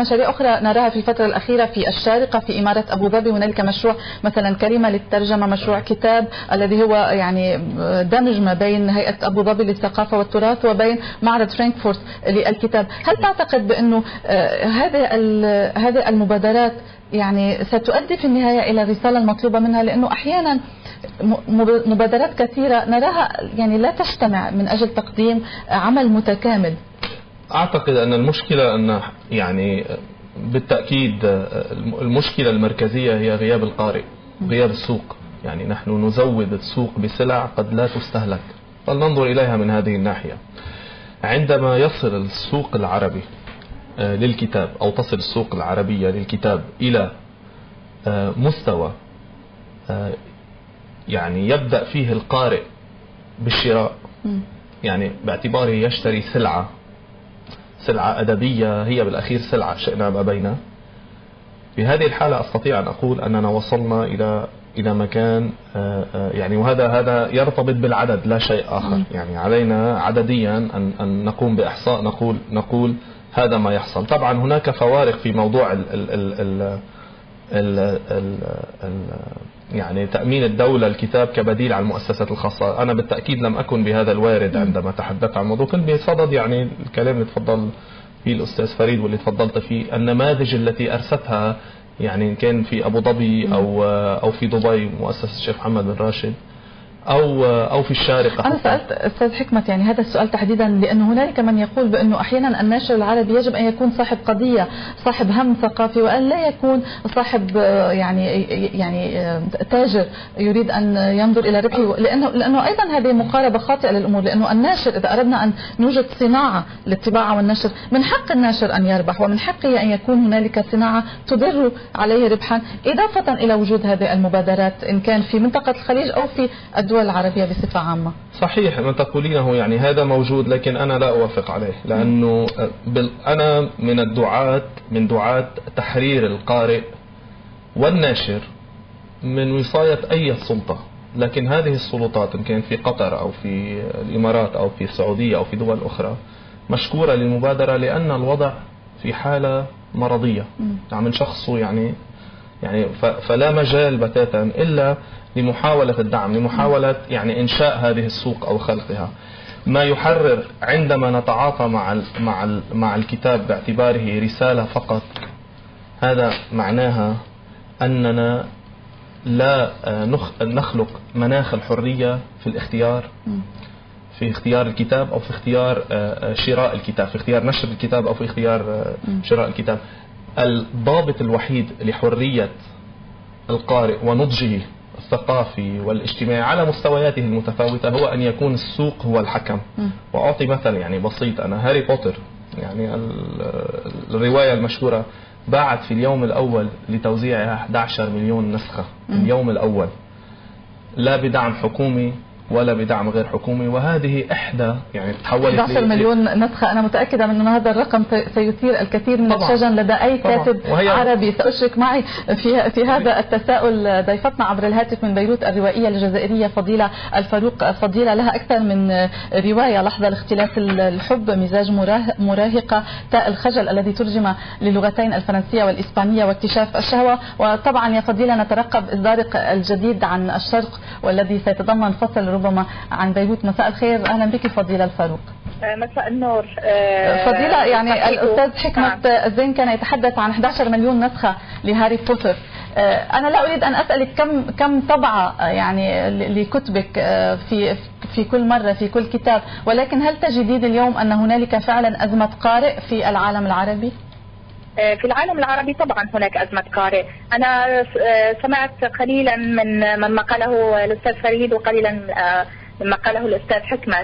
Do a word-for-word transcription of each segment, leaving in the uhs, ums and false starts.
مشاريع أخرى نراها في الفترة الأخيرة في الشارقة في إمارة أبو ظبي. هنالك مشروع مثلا كريمة للترجمة، مشروع كتاب الذي هو يعني دمج ما بين هيئة أبو ظبي للثقافة والتراث وبين معرض فرانكفورت للكتاب. هل تعتقد بأنه هذه هذه المبادرات يعني ستؤدي في النهاية إلى الرسالة المطلوبة منها؟ لأنه أحيانا مبادرات كثيرة نراها يعني لا تجتمع من أجل تقديم عمل متكامل. أعتقد أن المشكلة أن يعني بالتأكيد المشكلة المركزية هي غياب القارئ، غياب السوق. يعني نحن نزود السوق بسلع قد لا تستهلك، فلننظر إليها من هذه الناحية. عندما يصل السوق العربي للكتاب أو تصل السوق العربية للكتاب إلى مستوى يعني يبدأ فيه القارئ بالشراء، يعني باعتباره يشتري سلعة سلعة أدبية هي بالأخير سلعة شئنا ما بينا، في هذه الحالة أستطيع أن أقول أننا وصلنا إلى إلى مكان يعني، وهذا هذا يرتبط بالعدد لا شيء آخر. يعني علينا عدديا أن أن نقوم بإحصاء، نقول نقول هذا ما يحصل. طبعا هناك فوارق في موضوع ال ال ال ال ال ال ال يعني تأمين الدولة الكتاب كبديل عن المؤسسات الخاصة. أنا بالتأكيد لم أكن بهذا الوارد عندما تحدثت عن الموضوع، كنت بصدد يعني الكلام اللي تفضل فيه الأستاذ فريد واللي تفضلت فيه، النماذج التي أرستها يعني إن كان في أبو ظبي أو أو في دبي مؤسسة الشيخ محمد بن راشد أو أو في الشارقة. أنا سألت أستاذ حكمة يعني هذا السؤال تحديدا لأنه هنالك من يقول بأنه أحيانا الناشر العربي يجب أن يكون صاحب قضية، صاحب هم ثقافي، وأن لا يكون صاحب يعني يعني تاجر يريد أن ينظر إلى ربحه، لأنه لأنه أيضا هذه مقاربة خاطئة للأمور. لأنه الناشر إذا أردنا أن نوجد صناعة للطباعة والنشر، من حق الناشر أن يربح، ومن حقه أن يكون هنالك صناعة تدر عليه ربحا، إضافة إلى وجود هذه المبادرات إن كان في منطقة الخليج أو في الدول العربية بصفة عامة. صحيح ما تقولينه، يعني هذا موجود، لكن أنا لا أوافق عليه، لأنه أنا من الدعاة من دعاة تحرير القارئ والناشر من وصاية أي سلطة. لكن هذه السلطات إن كانت في قطر أو في الإمارات أو في السعودية أو في دول أخرى مشكورة للمبادرة، لأن الوضع في حالة مرضية يعني من شخصه يعني يعني فلا مجال بتاتا إلا لمحاولة الدعم، لمحاولة يعني إنشاء هذه السوق أو خلقها. ما يحرر عندما نتعاطى مع مع مع الكتاب باعتباره رسالة فقط، هذا معناها أننا لا نخلق مناخ الحرية في الاختيار، في اختيار الكتاب أو في اختيار شراء الكتاب، في اختيار نشر الكتاب أو في اختيار شراء الكتاب. الضابط الوحيد لحرية القارئ ونضجه الثقافي والاجتماعي على مستوياته المتفاوتة هو أن يكون السوق هو الحكم. وأعطي مثل يعني بسيط، أنا هاري بوتر يعني الرواية المشهورة باعت في اليوم الأول لتوزيعها أحد عشر مليون نسخة، اليوم الأول، لا بدعم حكومي ولا بدعم غير حكومي. وهذه إحدى يعني تحولت أحد عشر مليون نسخة. أنا متأكدة من أن هذا الرقم سيثير الكثير من الشجن لدى أي كاتب عربي. سأشرك معي في في هذا التساؤل ضيفتنا عبر الهاتف من بيروت الروائية الجزائرية فضيلة الفاروق. فضيلة لها أكثر من رواية، لحظة لاختلاف الحب، مزاج مراهقة، تاء الخجل الذي ترجم للغتين الفرنسية والإسبانية، واكتشاف الشهوة. وطبعا يا فضيلة نترقب إصدارك الجديد عن الشرق والذي سيتضمن فصل ربما عن بيروت. مساء الخير، أهلا بك فضيلة الفاروق. مساء النور. فضيلة يعني الأستاذ حكمة الزين كان يتحدث عن أحد عشر مليون نسخة لهاري بوتر. أنا لا أريد أن أسألك كم كم طبعة يعني لكتبك في في كل مرة في كل كتاب، ولكن هل تجدين اليوم أن هنالك فعلا أزمة قارئ في العالم العربي؟ في العالم العربي طبعا هناك أزمة قارئ. أنا سمعت قليلا من مما قاله الأستاذ فريد وقليلا مما قاله الأستاذ حكمة،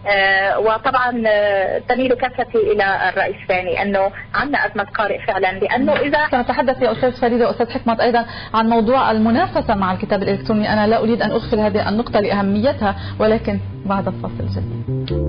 وطبعا تميل كفتي إلى الرأي الثاني أنه عندنا أزمة قارئ فعلا. لأنه إذا سنتحدث يا أستاذ فريد وأستاذ حكمة أيضا عن موضوع المنافسة مع الكتاب الإلكتروني، أنا لا أريد أن أغفل هذه النقطة لأهميتها، ولكن بعد الفاصل الجديد.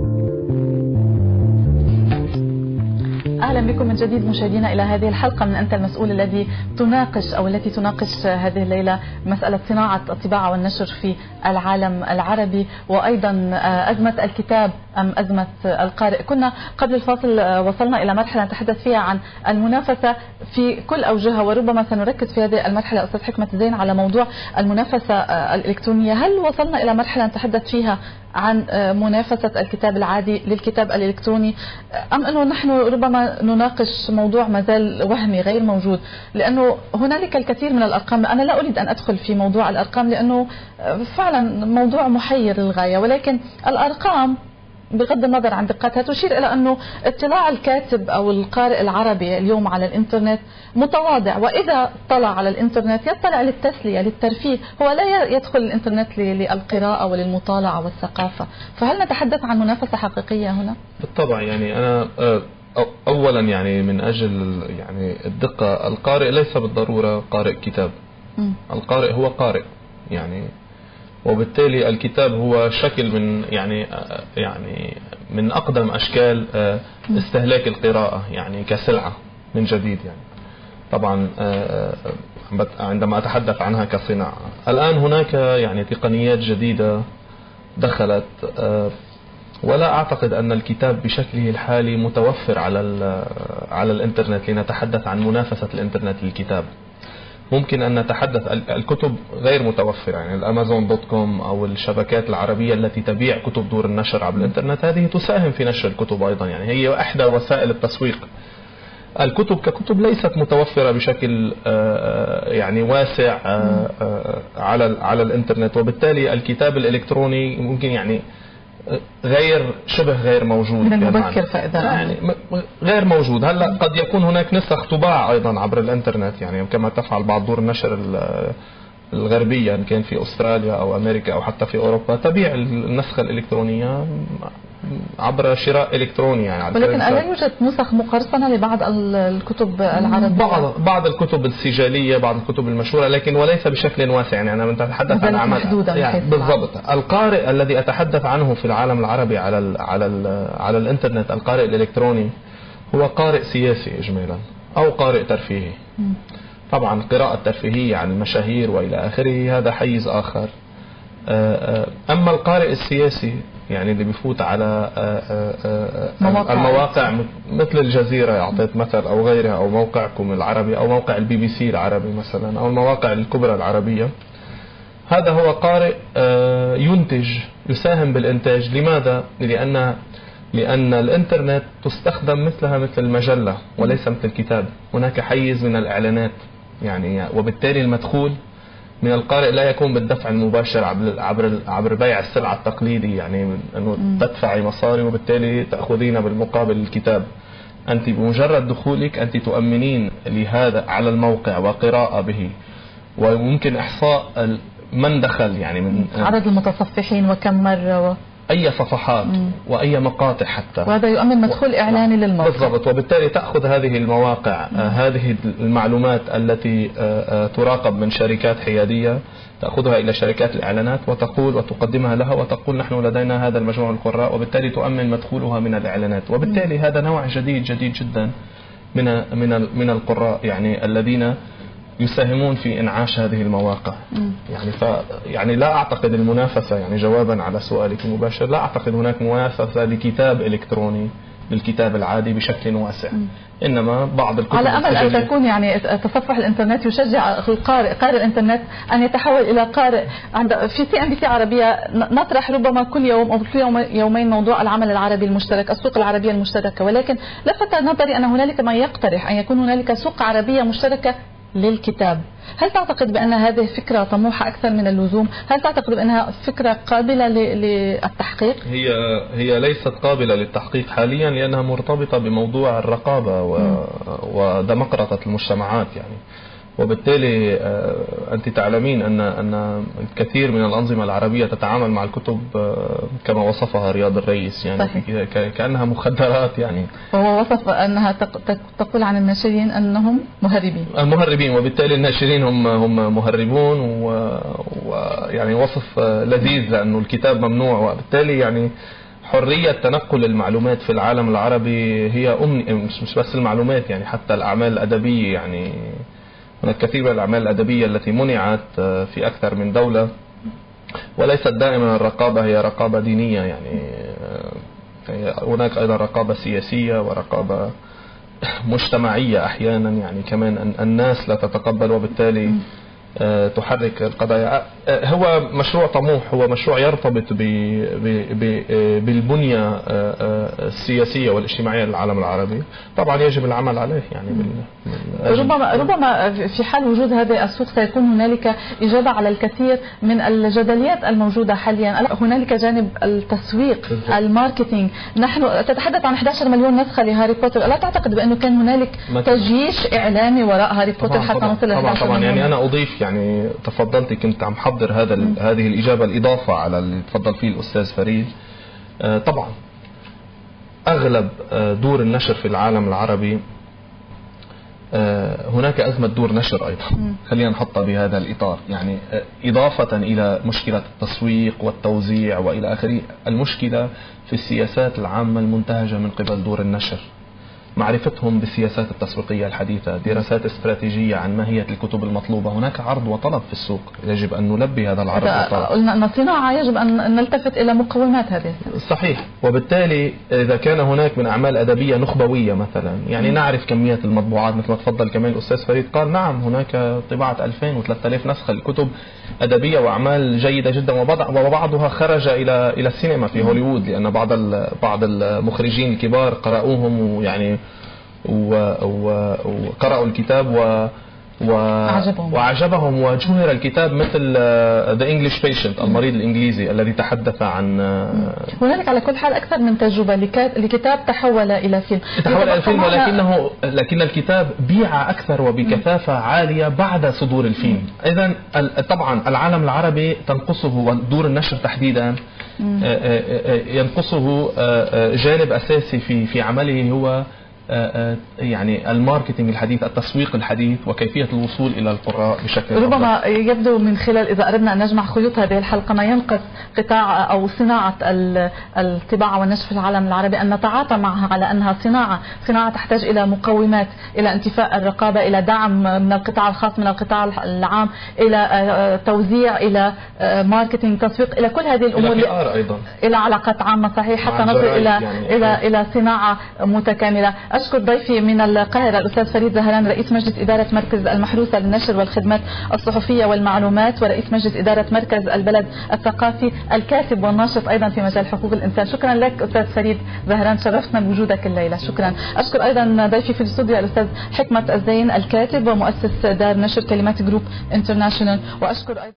أهلا بكم من جديد مشاهدينا إلى هذه الحلقة من أنت المسؤول، الذي تناقش أو التي تناقش هذه الليلة مسألة صناعة الطباعة والنشر في العالم العربي، وأيضا أزمة الكتاب أم أزمة القارئ؟ كنا قبل الفاصل وصلنا إلى مرحلة نتحدث فيها عن المنافسة في كل أوجهها، وربما سنركز في هذه المرحلة أستاذ حكمة زين على موضوع المنافسة الإلكترونية. هل وصلنا إلى مرحلة نتحدث فيها عن منافسة الكتاب العادي للكتاب الإلكتروني، أم أنه نحن ربما نناقش موضوع ما زال وهمي غير موجود؟ لأنه هنالك الكثير من الأرقام، أنا لا أريد أن أدخل في موضوع الأرقام لأنه فعلا موضوع محير للغاية، ولكن الأرقام بغض النظر عن دقتها تشير إلى أنه اطلاع الكاتب أو القارئ العربي اليوم على الإنترنت متواضع، وإذا طلع على الإنترنت يطلع للتسلية للترفيه، هو لا يدخل الإنترنت للقراءة وللمطالعة والثقافة. فهل نتحدث عن منافسة حقيقية هنا؟ بالطبع، يعني أنا أولا يعني من أجل يعني الدقة، القارئ ليس بالضرورة قارئ كتاب. م. القارئ هو قارئ يعني، وبالتالي الكتاب هو شكل من يعني يعني من أقدم أشكال استهلاك القراءة يعني كسلعة من جديد. يعني طبعا عندما أتحدث عنها كصناعة، الآن هناك يعني تقنيات جديدة دخلت، ولا أعتقد أن الكتاب بشكله الحالي متوفر على على الإنترنت لنتحدث عن منافسة الإنترنت للكتاب. ممكن أن نتحدث الكتب غير متوفرة، يعني الأمازون دوت كوم أو الشبكات العربية التي تبيع كتب دور النشر عبر الإنترنت، هذه تساهم في نشر الكتب أيضا، يعني هي إحدى وسائل التسويق. الكتب ككتب ليست متوفرة بشكل يعني واسع على على الإنترنت، وبالتالي الكتاب الإلكتروني ممكن يعني غير شبه غير موجود من المبكر فإذا يعني غير موجود. هلا قد يكون هناك نسخ طباعة أيضا عبر الإنترنت، يعني كما تفعل بعض دور النشر الغربية إن كان في أستراليا أو أمريكا أو حتى في أوروبا، تبيع النسخة الإلكترونية عبر شراء إلكتروني يعني. ولكن ألا يوجد نسخ مقرصنة لبعض الكتب العربية؟ بعض بعض الكتب السجالية، بعض الكتب المشهورة، لكن وليس بشكل واسع. يعني أنا أتحدث عن عمل يعني بالضبط. القارئ الذي أتحدث عنه في العالم العربي على ال على ال على الإنترنت، القارئ الإلكتروني، هو قارئ سياسي إجمالا أو قارئ ترفيهي. طبعا قراءة ترفيهية عن المشاهير وإلى آخره هذا حيز آخر. أما القارئ السياسي يعني اللي بيفوت على المواقع مثل الجزيرة أعطيت مثل أو غيرها، أو موقعكم العربي، أو موقع البي بي سي العربي مثلا، أو المواقع الكبرى العربية، هذا هو قارئ ينتج، يساهم بالإنتاج. لماذا؟ لأن لأن الإنترنت تستخدم مثلها مثل المجلة وليس مثل الكتاب. هناك حيز من الإعلانات يعني، وبالتالي المدخول من القارئ لا يكون بالدفع المباشر عبر عبر عبر بيع السلعة التقليدي، يعني أنه تدفعي مصاري وبالتالي تأخذين بالمقابل الكتاب. أنت بمجرد دخولك أنت تؤمنين لهذا على الموقع وقراءة به، وممكن إحصاء من دخل يعني من عدد المتصفحين وكم مرة و... أي صفحات مم. وأي مقاطع حتى، وهذا يؤمن مدخول إعلاني للموقع بالضبط. وبالتالي تأخذ هذه المواقع آه هذه المعلومات التي آه تراقب من شركات حيادية، تأخذها إلى شركات الإعلانات وتقول وتقدمها لها وتقول نحن لدينا هذا المجموع القراء، وبالتالي تؤمن مدخولها من الإعلانات. وبالتالي مم. هذا نوع جديد جديد جدا من من من القراء يعني الذين يساهمون في إنعاش هذه المواقع. م. يعني ف يعني لا أعتقد المنافسة، يعني جوابا على سؤالك المباشر، لا أعتقد هناك منافسة لكتاب إلكتروني للكتاب العادي بشكل واسع. م. إنما بعض الكتب على أمل أن تكون يعني تصفح الإنترنت يشجع القارئ قارئ الإنترنت أن يتحول إلى قارئ. عند في سي إن بي سي عربية نطرح ربما كل يوم أو كل يوم يومين موضوع العمل العربي المشترك، السوق العربية المشتركة، ولكن لفت نظري أن هنالك من يقترح أن يكون هنالك سوق عربية مشتركة للكتاب. هل تعتقد بأن هذه فكرة طموحة أكثر من اللزوم؟ هل تعتقد بأنها فكرة قابلة للتحقيق؟ هي هي ليست قابلة للتحقيق حاليا، لأنها مرتبطة بموضوع الرقابة وديمقراطية المجتمعات يعني. وبالتالي أنت تعلمين أن أن الكثير من الأنظمة العربية تتعامل مع الكتب كما وصفها رياض الرئيس، يعني صحيح. كأنها مخدرات يعني. وهو وصف أنها تقول عن الناشرين أنهم مهربين. المهربين، وبالتالي الناشرين هم هم مهربون، ويعني وصف لذيذ لأنه الكتاب ممنوع. وبالتالي يعني حرية تنقل المعلومات في العالم العربي هي أمنية، مش بس المعلومات يعني، حتى الأعمال الأدبية يعني. هناك كثير من الأعمال الأدبية التي منعت في أكثر من دولة، وليست دائما الرقابة هي رقابة دينية يعني. هناك أيضا رقابة سياسية ورقابة مجتمعية أحيانا، يعني كمان الناس لا تتقبل وبالتالي تحرك القضايا. هو مشروع طموح، هو مشروع يرتبط بالبنية السياسية والاجتماعية للعالم العربي، طبعا يجب العمل عليه. يعني ربما ربما في حال وجود هذه السوق سيكون هنالك إجابة على الكثير من الجدليات الموجودة حاليا. هنالك جانب التسويق، الماركتينج. نحن تتحدث عن أحد عشر مليون نسخة لهاري بوتر، ألا تعتقد بأنه كان هنالك تجيش إعلامي وراء هاري بوتر حتى نصل إلى أحد عشر مليون؟ يعني أنا أضيف، يعني تفضلت كنت عم حضر هذا هذه الإجابة الإضافة على اللي تفضل فيه الأستاذ فريد. طبعا أغلب دور النشر في العالم العربي هناك أزمة دور نشر أيضا، خلينا نحطها بهذا الإطار. يعني إضافة إلى مشكلة التسويق والتوزيع وإلى آخره، المشكلة في السياسات العامة المنتهجة من قبل دور النشر، معرفتهم بالسياسات التسويقية الحديثة، دراسات استراتيجية عن ماهية الكتب المطلوبة. هناك عرض وطلب في السوق، يجب أن نلبي هذا العرض والطلب. قلنا أن الصناعة يجب أن نلتفت إلى مقومات هذه. صحيح. وبالتالي إذا كان هناك من أعمال أدبية نخبوية مثلا، يعني م. نعرف كمية المطبوعات مثل ما تفضل كمان الأستاذ فريد قال، نعم هناك طباعة ألفين وثلاثة آلاف نسخة لكتب أدبية وأعمال جيدة جدا، وبعضها خرج إلى إلى السينما في هوليوود، لأن بعض بعض المخرجين الكبار قرأوهم ويعني وقرأوا الكتاب و وعجبهم. وعجبهم وجهر الكتاب، مثل The English Patient، المريض الإنجليزي الذي تحدث عن. هنالك على كل حال أكثر من تجربة لكتاب تحول إلى فيلم. تحول إلى فيلم، ولكنه لكن الكتاب بيع أكثر وبكثافة عالية بعد صدور الفيلم. إذن طبعا العالم العربي تنقصه، ودور النشر تحديدا ينقصه جانب أساسي في في عمله، هو يعني الماركتينج الحديث، التسويق الحديث، وكيفية الوصول إلى القراء بشكل أفضل. ربما يبدو من خلال، إذا أردنا أن نجمع خيوط هذه الحلقة، ما ينقص قطاع أو صناعة الطباعة والنشر في العالم العربي أن نتعاطى معها على أنها صناعة صناعة تحتاج إلى مقومات، إلى انتفاء الرقابة، إلى دعم من القطاع الخاص، من القطاع العام، إلى توزيع، إلى ماركتينج، تسويق، إلى كل هذه الأمور، إلى أيضا، إلى علاقات عامة. صحيح، حتى نصل إلى يعني إلى إلى صناعة متكاملة. أشكر ضيفي من القاهرة الأستاذ فريد زهران، رئيس مجلس إدارة مركز المحروسة للنشر والخدمات الصحفية والمعلومات، ورئيس مجلس إدارة مركز البلد الثقافي، الكاتب والناشط أيضا في مجال حقوق الإنسان. شكرا لك أستاذ فريد زهران، شرفتنا بوجودك الليلة. شكرا. أشكر أيضا ضيفي في الاستوديو الأستاذ حكمة الزين، الكاتب ومؤسس دار نشر كلمات جروب انترناشونال. وأشكر أيضا